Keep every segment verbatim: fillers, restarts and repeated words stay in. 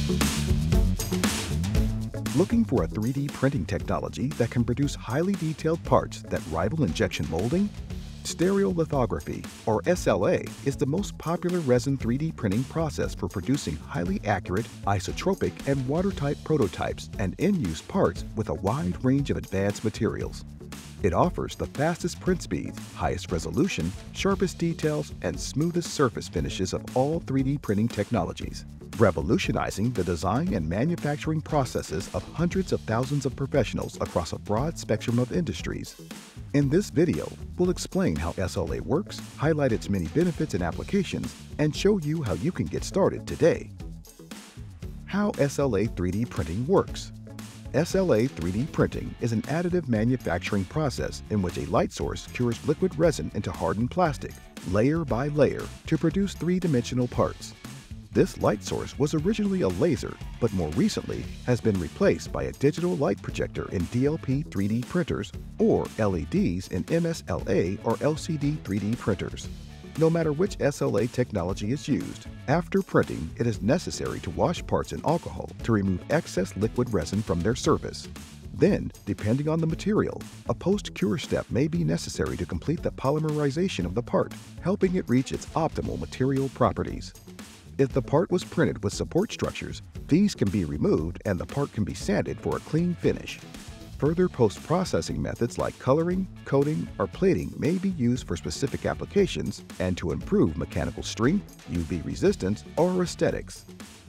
Looking for a three D printing technology that can produce highly detailed parts that rival injection molding? Stereolithography, or S L A, is the most popular resin three D printing process for producing highly accurate, isotropic, and watertight prototypes and in-use parts with a wide range of advanced materials. It offers the fastest print speeds, highest resolution, sharpest details, and smoothest surface finishes of all three D printing technologies, revolutionizing the design and manufacturing processes of hundreds of thousands of professionals across a broad spectrum of industries. In this video, we'll explain how S L A works, highlight its many benefits and applications, and show you how you can get started today. How S L A three D printing works. S L A three D printing is an additive manufacturing process in which a light source cures liquid resin into hardened plastic, layer by layer, to produce three-dimensional parts. This light source was originally a laser, but more recently has been replaced by a digital light projector in D L P three D printers or L E Ds in M S L A or L C D three D printers. No matter which S L A technology is used, after printing, it is necessary to wash parts in alcohol to remove excess liquid resin from their surface. Then, depending on the material, a post-cure step may be necessary to complete the polymerization of the part, helping it reach its optimal material properties. If the part was printed with support structures, these can be removed and the part can be sanded for a clean finish. Further post-processing methods like coloring, coating, or plating may be used for specific applications and to improve mechanical strength, U V resistance, or aesthetics.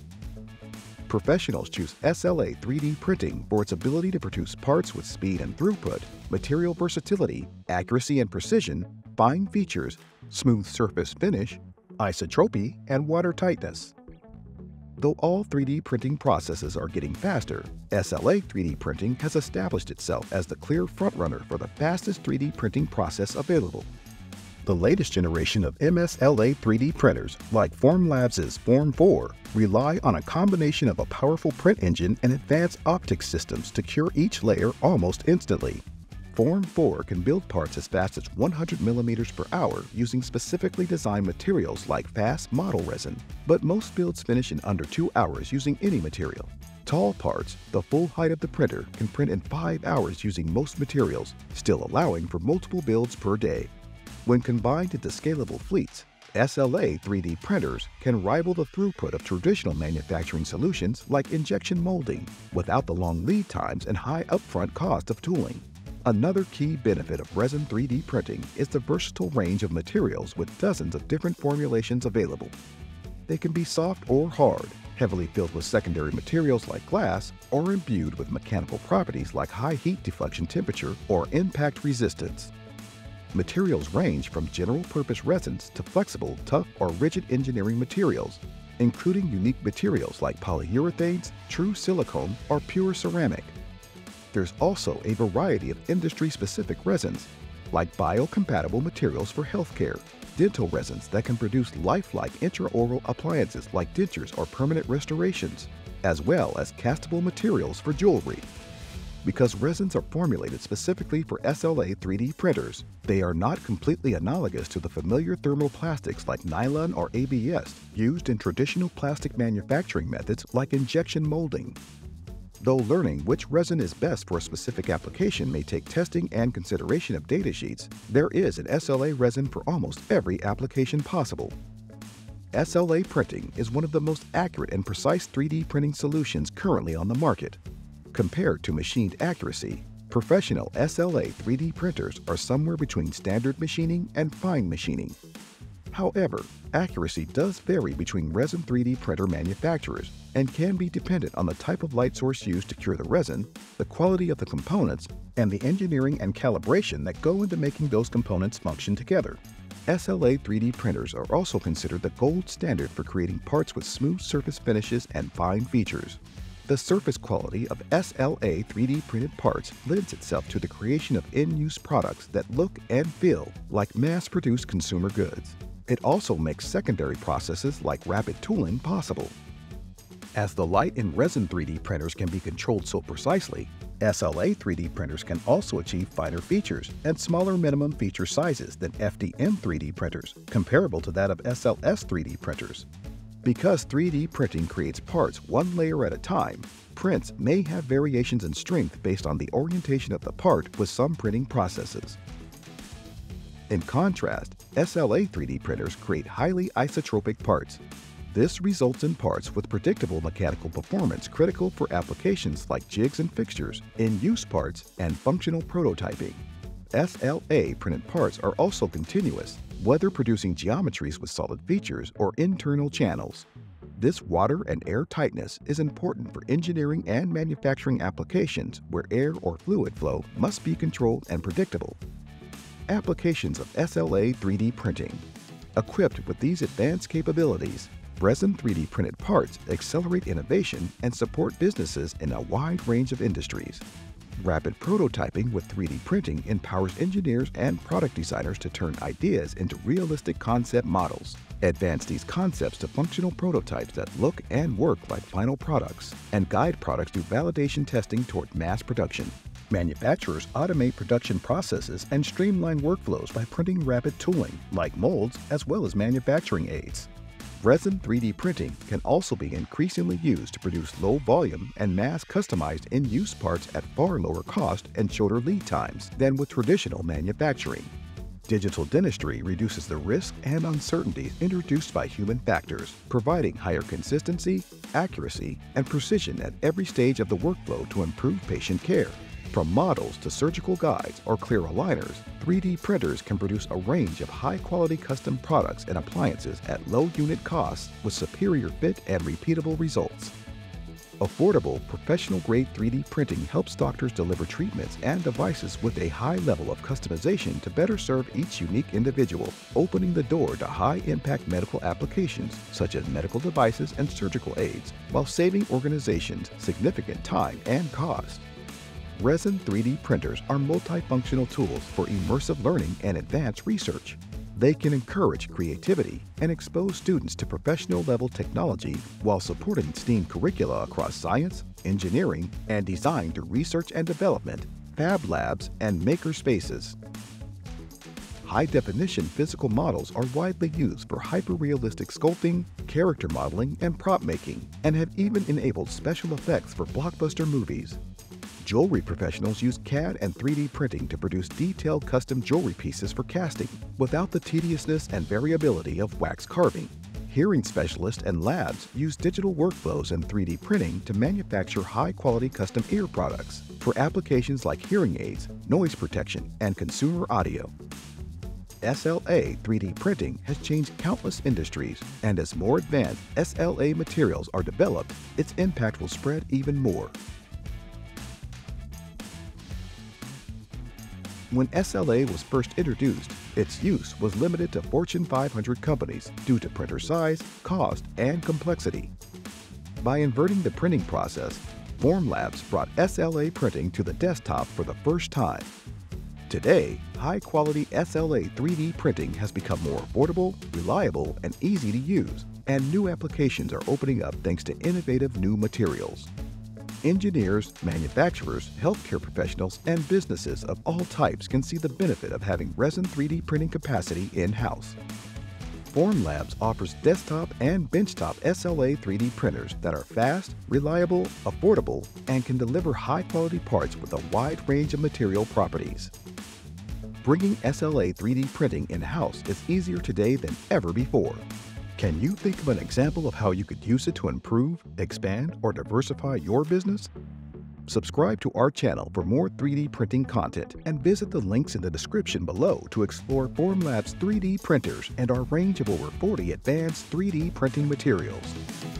Professionals choose S L A three D printing for its ability to produce parts with speed and throughput, material versatility, accuracy and precision, fine features, smooth surface finish, isotropy, and watertightness. Though all three D printing processes are getting faster, S L A three D printing has established itself as the clear frontrunner for the fastest three D printing process available. The latest generation of M S L A three D printers, like Formlabs' Form four, rely on a combination of a powerful print engine and advanced optics systems to cure each layer almost instantly. Form four can build parts as fast as one hundred millimeters per hour using specifically designed materials like fast model resin, but most builds finish in under two hours using any material. Tall parts, the full height of the printer, can print in five hours using most materials, still allowing for multiple builds per day. When combined into scalable fleets, S L A three D printers can rival the throughput of traditional manufacturing solutions like injection molding, without the long lead times and high upfront cost of tooling. Another key benefit of resin three D printing is the versatile range of materials with dozens of different formulations available. They can be soft or hard, heavily filled with secondary materials like glass, or imbued with mechanical properties like high heat deflection temperature or impact resistance. Materials range from general-purpose resins to flexible, tough, or rigid engineering materials, including unique materials like polyurethanes, true silicone, or pure ceramic. There's also a variety of industry-specific resins, like biocompatible materials for healthcare, dental resins that can produce lifelike intraoral appliances like dentures or permanent restorations, as well as castable materials for jewelry. Because resins are formulated specifically for S L A three D printers, they are not completely analogous to the familiar thermoplastics like nylon or A B S used in traditional plastic manufacturing methods like injection molding. Though learning which resin is best for a specific application may take testing and consideration of datasheets, there is an S L A resin for almost every application possible. S L A printing is one of the most accurate and precise three D printing solutions currently on the market. Compared to machined accuracy, professional S L A three D printers are somewhere between standard machining and fine machining. However, accuracy does vary between resin three D printer manufacturers and can be dependent on the type of light source used to cure the resin, the quality of the components, and the engineering and calibration that go into making those components function together. S L A three D printers are also considered the gold standard for creating parts with smooth surface finishes and fine features. The surface quality of S L A three D printed parts lends itself to the creation of in-use products that look and feel like mass-produced consumer goods. It also makes secondary processes like rapid tooling possible. As the light in resin three D printers can be controlled so precisely, S L A three D printers can also achieve finer features and smaller minimum feature sizes than F D M three D printers, comparable to that of S L S three D printers. Because three D printing creates parts one layer at a time, prints may have variations in strength based on the orientation of the part with some printing processes. In contrast, S L A three D printers create highly isotropic parts. This results in parts with predictable mechanical performance critical for applications like jigs and fixtures, in-use parts, and functional prototyping. S L A printed parts are also continuous, whether producing geometries with solid features or internal channels. This water and air tightness is important for engineering and manufacturing applications where air or fluid flow must be controlled and predictable. Applications of S L A three D printing. Equipped with these advanced capabilities, Resin three D printed parts accelerate innovation and support businesses in a wide range of industries. Rapid prototyping with three D printing empowers engineers and product designers to turn ideas into realistic concept models, advance these concepts to functional prototypes that look and work like final products, and guide products through validation testing toward mass production. Manufacturers automate production processes and streamline workflows by printing rapid tooling, like molds, as well as manufacturing aids. Resin three D printing can also be increasingly used to produce low-volume and mass-customized in-use parts at far lower cost and shorter lead times than with traditional manufacturing. Digital dentistry reduces the risk and uncertainties introduced by human factors, providing higher consistency, accuracy, and precision at every stage of the workflow to improve patient care. From models to surgical guides or clear aligners, three D printers can produce a range of high-quality custom products and appliances at low unit costs with superior fit and repeatable results. Affordable, professional-grade three D printing helps doctors deliver treatments and devices with a high level of customization to better serve each unique individual, opening the door to high-impact medical applications such as medical devices and surgical aids, while saving organizations significant time and cost. Resin three D printers are multifunctional tools for immersive learning and advanced research. They can encourage creativity and expose students to professional-level technology while supporting STEAM curricula across science, engineering, and design through research and development, fab labs, and maker spaces. High-definition physical models are widely used for hyper-realistic sculpting, character modeling, and prop making, and have even enabled special effects for blockbuster movies. Jewelry professionals use C A D and three D printing to produce detailed custom jewelry pieces for casting without the tediousness and variability of wax carving. Hearing specialists and labs use digital workflows and three D printing to manufacture high-quality custom ear products for applications like hearing aids, noise protection, and consumer audio. S L A three D printing has changed countless industries, and as more advanced S L A materials are developed, its impact will spread even more. When S L A was first introduced, its use was limited to Fortune five hundred companies due to printer size, cost, and complexity. By inverting the printing process, Formlabs brought S L A printing to the desktop for the first time. Today, high-quality S L A three D printing has become more affordable, reliable, and easy to use, and new applications are opening up thanks to innovative new materials. Engineers, manufacturers, healthcare professionals, and businesses of all types can see the benefit of having Resin three D printing capacity in-house. Formlabs offers desktop and benchtop S L A three D printers that are fast, reliable, affordable, and can deliver high-quality parts with a wide range of material properties. Bringing S L A three D printing in-house is easier today than ever before. Can you think of an example of how you could use it to improve, expand, or diversify your business? Subscribe to our channel for more three D printing content and visit the links in the description below to explore Formlabs three D printers and our range of over forty advanced three D printing materials.